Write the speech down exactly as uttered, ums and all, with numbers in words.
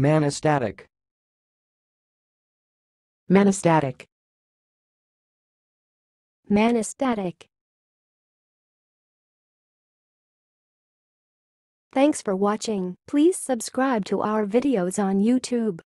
Manostatic. Manostatic. Manostatic. Thanks for watching. Please subscribe to our videos on YouTube.